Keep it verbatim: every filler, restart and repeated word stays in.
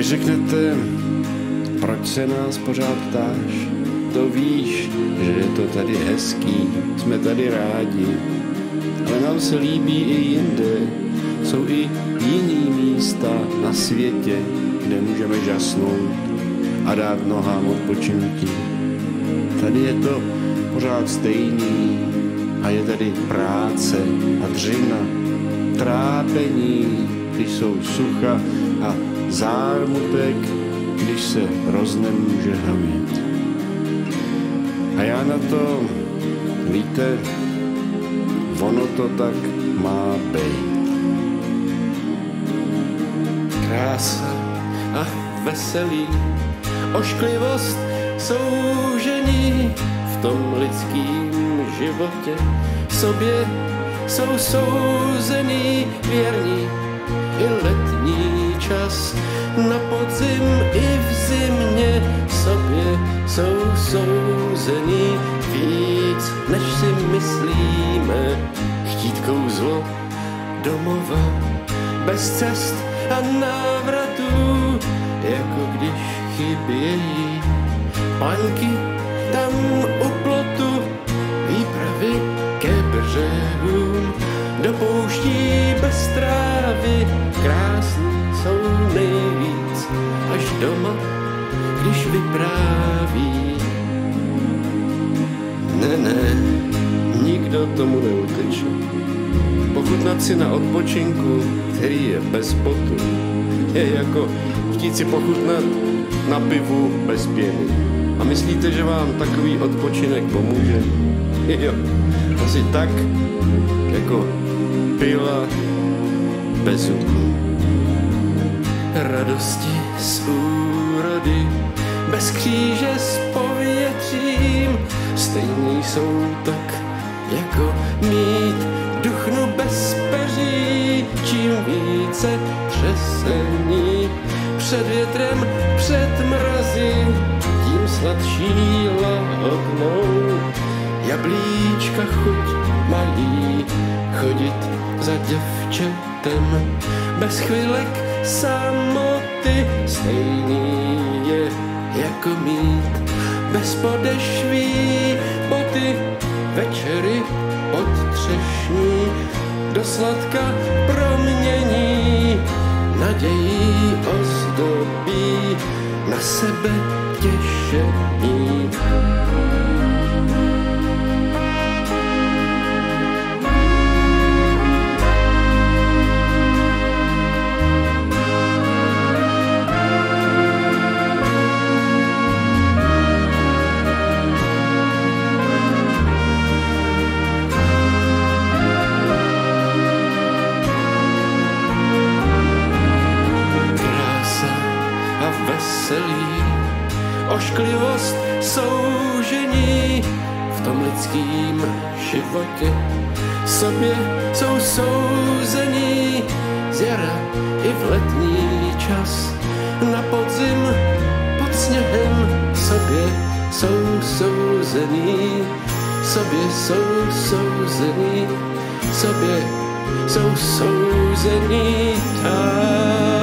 řeknete, proč se nás pořád ptáš? To víš, že je to tady hezký, jsme tady rádi, ale nám se líbí i jinde. Jsou i jiný místa na světě, kde můžeme žasnout a dát nohám odpočinutí. Tady je to pořád stejný a je tady práce a dřina, trápení, když jsou sucha a zármutek, když se roznemůže havit. A já na to, víte, ono to tak má být. Krása a veselí, ošklivost, soužení v tom lidským životě sobě jsou souzený, věrní i letní čas. Na podzim i v zimě sobě jsou souzený víc, než si myslíme. Chtít kouzlo domova bez cest a návratů, jako když chybějí paňky tam u plotu, výpravy ke břehům, do pouští bez trávy, krásný jsou nejvíc až doma, když vypráví. Ne, ne, nikdo tomu neuteče. Pochutnat si na odpočinku, který je bez potu, je jako chtít si pochutnat na pivu bez pěny. A myslíte, že vám takový odpočinek pomůže? Jo, asi tak, jako pila bez zubů. Radosti z úrody, bez kříže s povětřím, stejný jsou tak, jako mít duchnu bez peří. Čím více třesení před větrem, před mrazy, tím sladší lahodnou jablíčka chuť mají. Chodit za děvčetem bez chvilek samoty, stejný je jako mít bez podešví boty. Večery pod třešní do sladka promění, nadějí ozdobí na sebe těšení. Veselí, ošklivost, soužení v tom lidským životě sobě jsou souzení. Z jara i v letní čas, na podzim pod sněhem sobě jsou souzení, sobě jsou souzení, sobě jsou souzení. Tak.